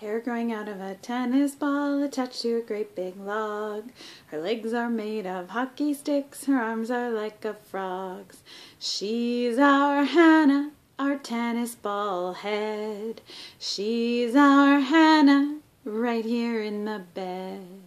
Hair growing out of a tennis ball attached to a great big log. Her legs are made of hockey sticks, her arms are like a frog's. She's our Hannah, our tennis ball head. She's our Hannah, right here in the bed.